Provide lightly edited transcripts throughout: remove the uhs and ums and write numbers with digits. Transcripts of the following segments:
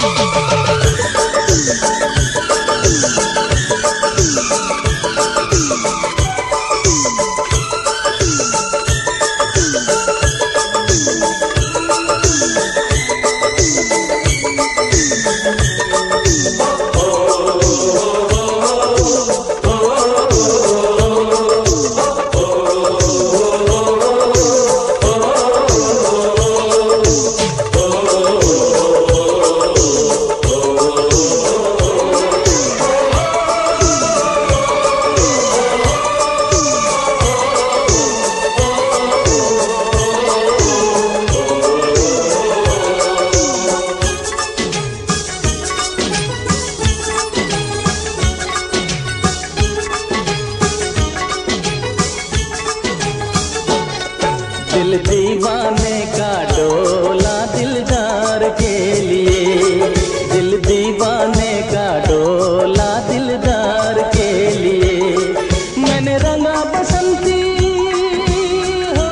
दिल दीवाने का डोला दिलदार के लिए, दिल दीवाने का डोला दिलदार के लिए। मैंने रंगा बसंती हो,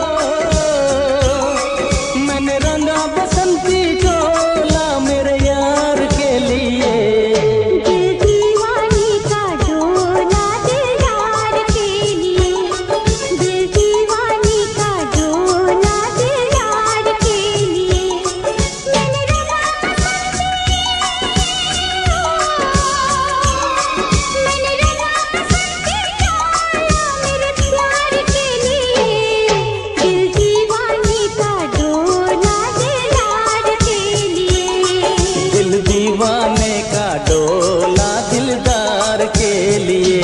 मैंने रंगा बसंती चोला मेरे यार के लिए। दिल दीवाने का डोला दिलदार के लिए, दिल दीवाने का डोला दिलदार के लिए। मैंने रंगा बसंती हो, मैंने रंगा बसंती चोला मेरे प्यार के लिए। दिल दीवाने का डोला दिलदार के लिए। दिल दीवाने का डोला दिलदार के लिए।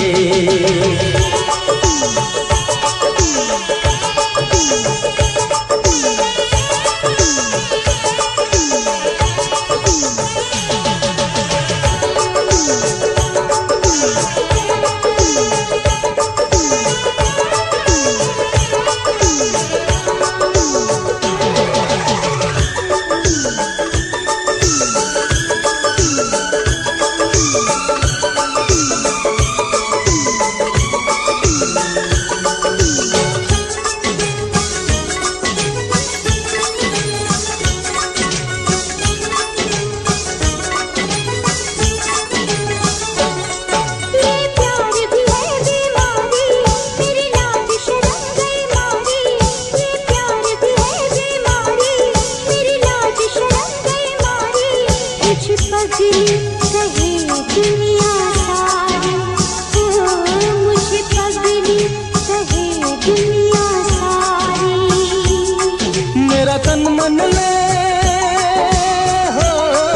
ये प्यार भी है बीमारी, मेरी लाज शर्म गई मारी। ये प्यार भी है बीमारी, मेरी लाज शर्म गई मारी। मुझ पगली कहे दुनिया सारी, ओ मुझे पगली कहे दुनिया सारी। मेरा तन मन ले हो,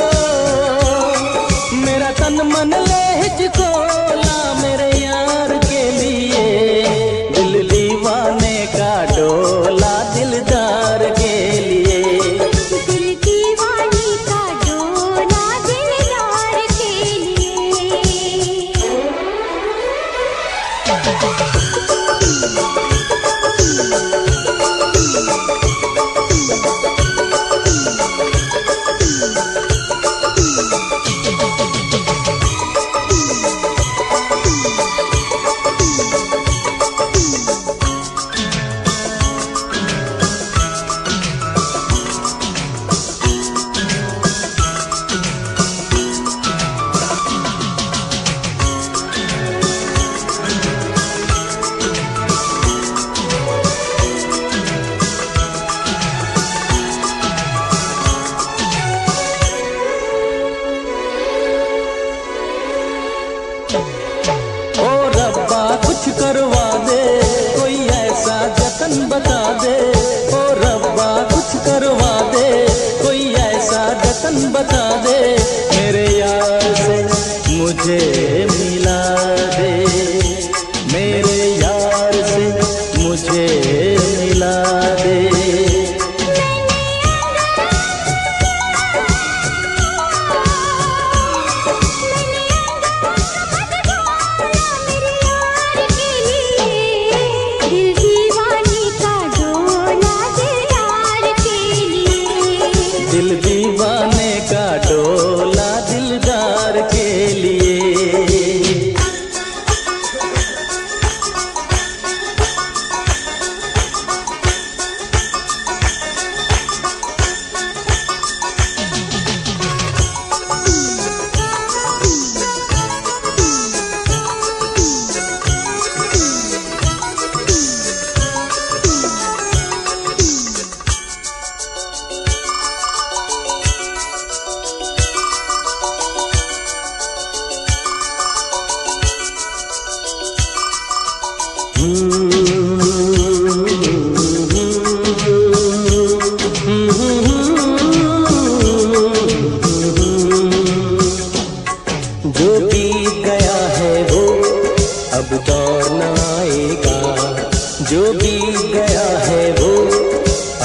मेरा तन मन ले हिचकोला मेरे यार के लिए। दिल दीवाने का डोला दिलदार के लिए। दिल दीवाने का डोला दिलदार के लिए। ओ रब्बा कुछ करवा दे, कोई ऐसा जतन बता दे। ओ रब्बा कुछ करवा दे, कोई ऐसा जतन बता दे। मेरे यार से मुझे मिला दे, मेरे यार से मुझे मिला दे। दिल दीवाने का डोला दिलदार के लिए। दिल दीवाने का डोला दिलदार के लिए।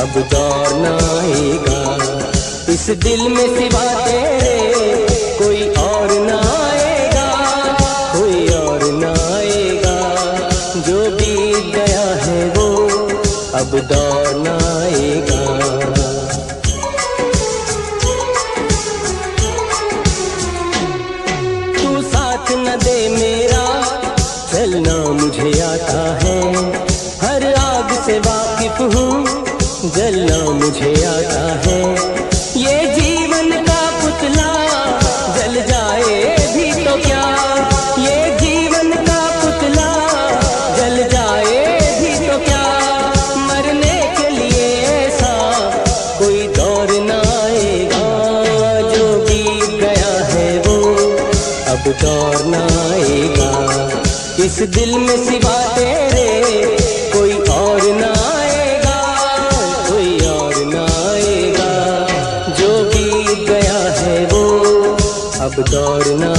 अब दौर न आएगा। इस दिल में सिवा तेरे कोई और न आएगा, कोई और न आएगा। जो बीत गया है वो अब दौर न आएगा। तू साथ न दे मेरा, चलना मुझे आता है। हर आग से वाकिफ हूँ, जलना मुझे आता है। ये जीवन का पुतला जल जाए भी तो क्या, ये जीवन का पुतला जल जाए भी तो क्या। मरने के लिए ऐसा कोई दौर न आएगा। जो बीत गया है वो अब दौर न आएगा। इस दिल में सिवा तेरे कोई और न आएगा, कोई और न आएगा। जो बीत गया है वो अब दौर न